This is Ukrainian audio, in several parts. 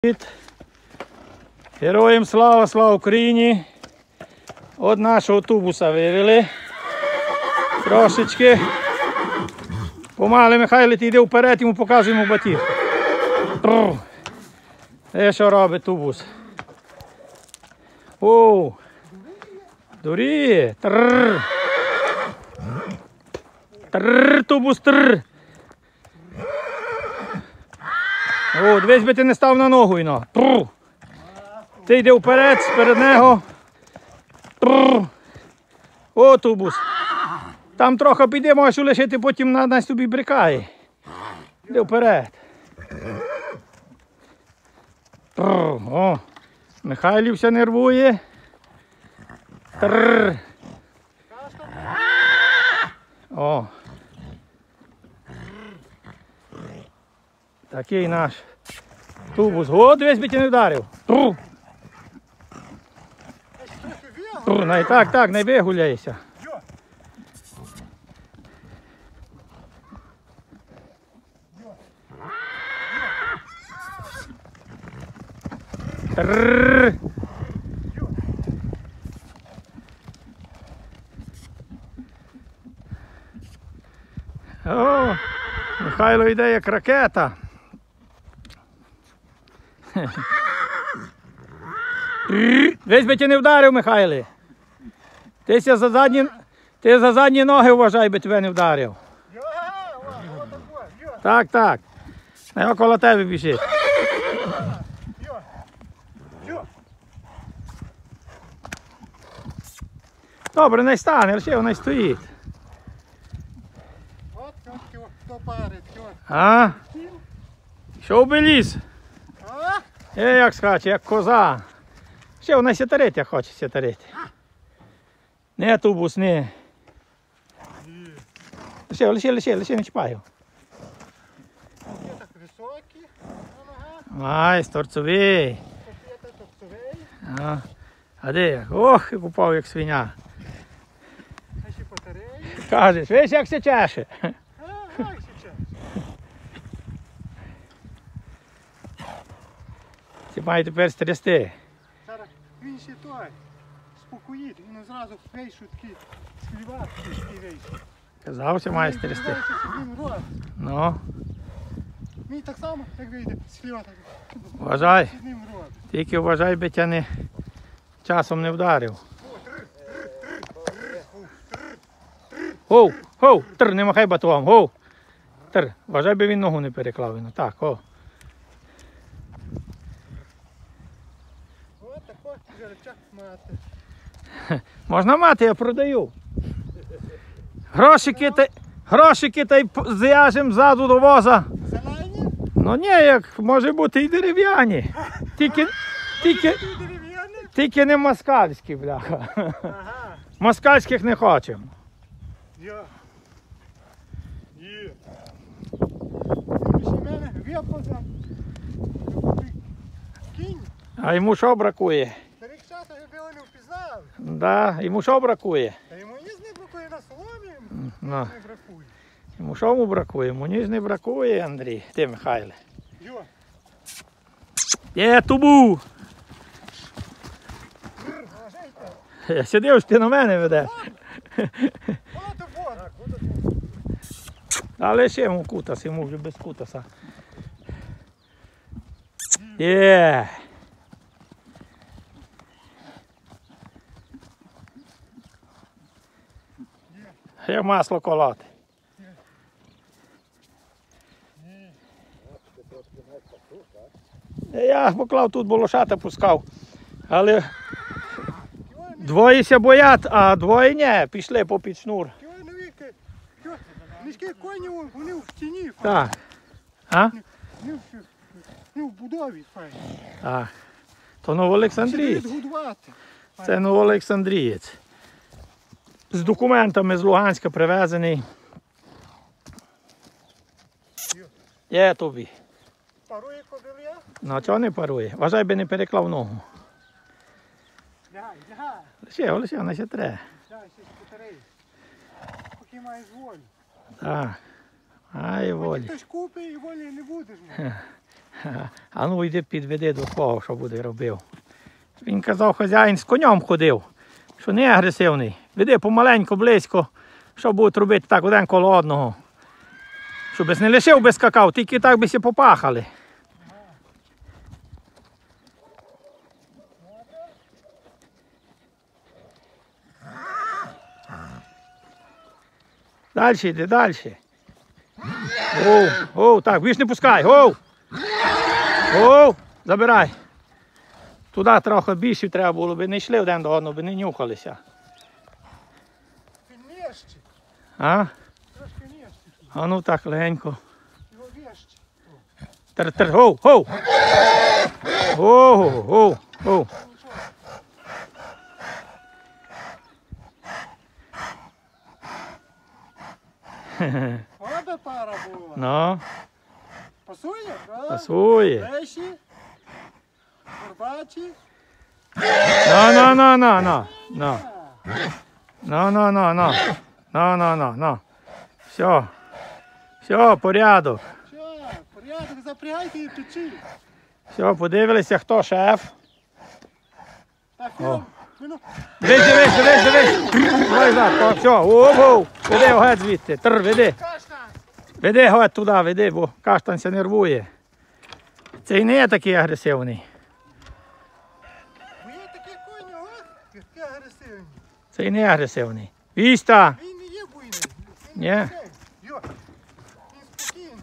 Привіт! Героям слава, слава Україні! От нашого тубуса вивели. Трошечки. Помали Михайло, ти йде вперед, йому показуємо батіг. Що робить тубус? Оу! Дуріє! Трррр! Трррр, тубус, трррр! О, дивись би ти не став на ногу іно. Ти йди вперед, перед нього. О, тубус. Там трохи піде, можеш лишити, потім нас тобі брикає. Йди вперед. О, Михайлів все нервує. О. Такий наш тубус. О, дивись, би ти не вдарив. Так, не вигуляйся. О, Михайло йде як ракета. Весь би ти не вдарив, Михайле. Ти за задні ноги вважай, би тебе не вдарив. Так. Його коло тебе біжить. Добре, не стане, лише вона стоїть. А? Що обеліз? Як скаче, як коза. Ще вона сятарити хоче сятарити. Не тубус, не. Лише, не чіпаю. Ай, торцовий. А де як? Ох, як упав, як свиня. Кажеш, весь як се чеше. Ти має тепер стрясти. Зараз він ще той спокоїть, він одразу вийшов такий скліватий вийшов. Казався, має стрясти. Ну. Мій так само, як вийде, скліватий. Вважай. Тільки вважай, би тя не часом не вдарив. Оу, не махай батогом, оу. Вважай, би він ногу не переклав. Так, о. Можна мати, я продаю. Грошики та й зв'яжемо ззаду до воза. Зелені? Ну ні, як може бути і дерев'яні. Тільки не москальські, бляха. Ага. Москальських не хочемо. Є. Після мене випоза. Кінь. А йому що бракує? Старих часів його не впізнали. Да, йому що бракує? Та йому ніс не бракує на соломі. Ну. Не бракує. Йому що му бракує? Йому ніж не бракує, Андрій. Ти, Михайле. Йо. Є, тубу! Я сидів, ти на мене ведеш. Але ще йому кутас, йому вже без кутаса. Є! Є масло колоти. Я поклав тут, бо лошата пускав. Але двоє ся боять, а двоє ні, пішли попід шнур. Міські коні, вони в тіні. Так. А? Не в будові, файно. Так. То Новоолександрієць. Це Новоолександрієць. З документами з Луганська привезений. Є тобі. Парує кобилля? Ну, чого не парує? Вважай, би не переклав ногу. Лише, вона ще треба. Поки маєш волю. Так. Ай, волі. Хтось купить і волі не будеш. А ну йди підведи до твого, що буде робив. Він казав, хазяїн з конем ходив, що не агресивний. Веди помаленьку, близько, що будуть робити так один коло одного. Щоб не лишив би скакав, тільки так би всі попахали. Дальше йди, далі. Оу, так, більш не пускай, оу, забирай. Туди трохи більше треба було, би не йшли один до одного, би не нюхалися. Він нижче. А? Трошки нижче. А ну так, легенько. Його вище. Тер, оу. Оу. Оба пара була. Ну, Пасує, правда? пасує. Леші, горбачі. Ну. Все, порядок. Що, порядок, запрягайте і печі. Все, подивилися, хто шеф. Так, О. ну, Дивись. Давай так, все, оу. Веди його геть звідти, веди. каштан. Веди його туди, веди, бо каштан ся нервує. Цей не є такий агресивний. Ви є такі коні, такі агресивні. Цей не агресивний. Віста! Він не є буйний. Ні. Йо, він спокійний.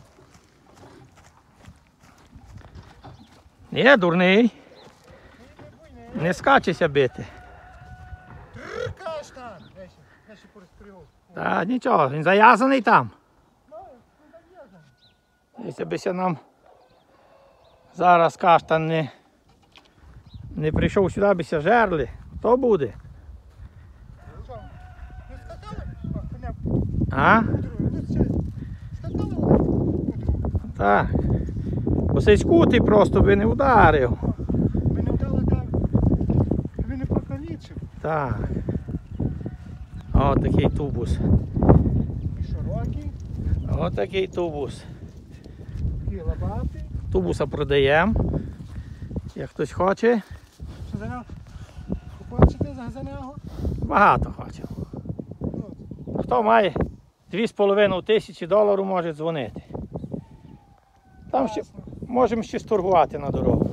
Не, дурний. Він не буйний. Не скачеся бити. Каштан. Я ще порозпрягав. Та нічого, він зав'язаний там. Ну, він зав'язаний. Якщо бися нам зараз каштан не прийшов сюди, бися жерли, то буде. Що, не скакали? Коня А? скакали у Так. Бо цей скутий просто би не ударив. Ми не вдали там. Він не покалічив. Так. О, такий тубус. І широкий, О, такий тубус. і лабатий. Тубуса продаємо. Як хтось хоче, Що за нього? Хочете за нього? багато хоче. Ну, Хто має 2,5 тисячі доларів, може дзвонити. Там ще, ясно. можемо ще стургувати на дорогу.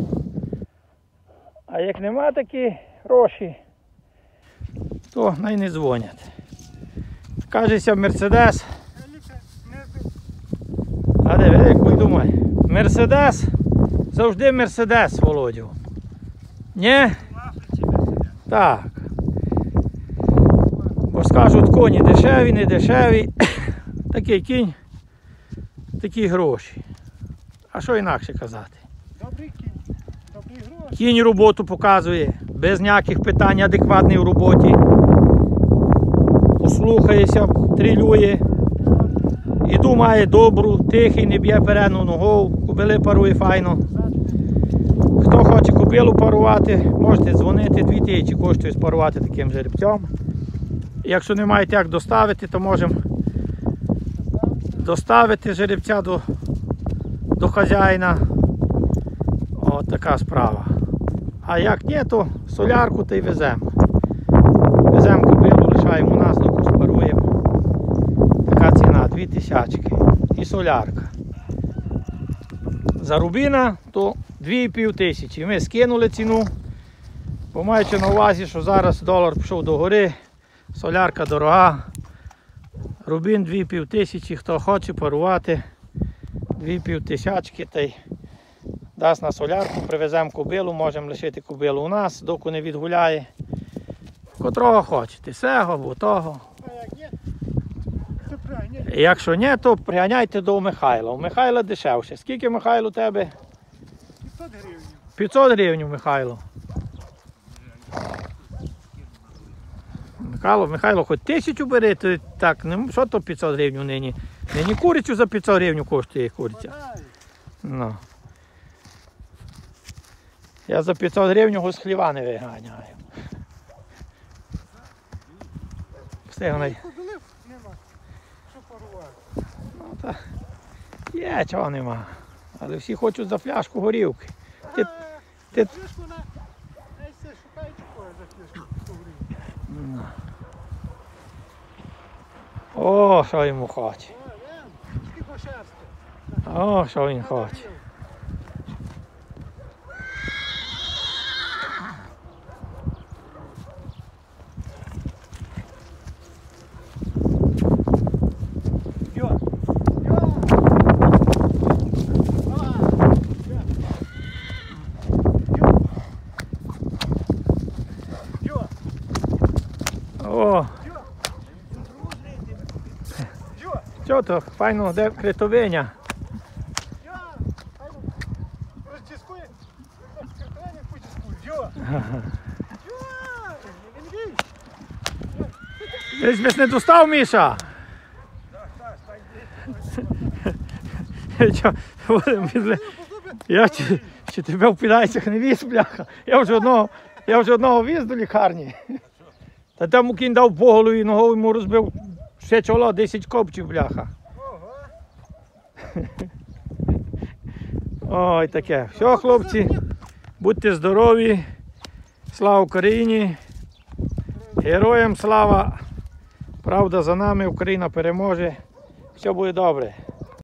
А як нема такі гроші, то най не дзвонять. Кажеться, Мерседес. Я ліпше не А де, як думай? Мерседес завжди Мерседес, Володю. Ні? Так. Бо скажуть, коні дешеві, не дешеві. Такий кінь, такі гроші. А що інакше казати? добрий кінь, добрий гроші. Кінь роботу показує, без ніяких питань, адекватний у роботі. Послухається, трилює. Іду має добру, тихий, не б'є передню ногою, кобили парує файно. Хто хоче кобилу парувати, можете дзвонити, 2000 коштує спарувати таким жеребцем. Якщо не маєте як доставити, то можемо доставити жеребця до хазяїна. От така справа. А як ні, то солярку та й веземо. Веземо кобилу, лишаємо у нас, доки спаруємо. Така ціна 2000 і солярка. За рубіна то 2500. Ми скинули ціну, бо маючи на увазі, що зараз долар пішов до гори, солярка дорога. Рубін 2500, хто хоче парувати, 2500 та й дасть на солярку, привеземо кобилу, можемо лишити кобилу у нас, доки не відгуляє. Котрого хочете, сего або того. А як ні, то правильно. Якщо ні, то приганяйте до Михайла. У Михайла дешевше. Скільки, Михайло, у тебе? 500 гривень. 500 гривень, Михайло. Михайло, хоч 1000 бери, то так, що то 500 гривень нині? Нині курицю за 500 гривень коштує куриця. Хватає. Ну. Я за 500 гривень з хліва не виганяю. Встигнай. Кобилів нема. Що парувати? Є, чого нема. Але всі хочуть за фляжку горілки. Ти- ти- Фішку на... Ей, це шукають такое за фішку горілки. О, що йому хоче. О, він, тільки пошерсти. О, що він хоче. Йо! Йо! Йо! О, Йо! що то, файно, де критовиня. Йо! Розтискує. Картоня потискує. Йо! Йо! Він Ти ж не достав, Міша? Чо, Я чи тебе в підайцях не віз, бляха. Я вже одного віз до лікарні. Та там кінь дав по голові, ногою йому розбив ще чоло, 10 копчів, бляха. Ой, таке. Все, хлопці, будьте здорові. Слава Україні. Героям слава. Правда за нами, Україна переможе. Все буде добре.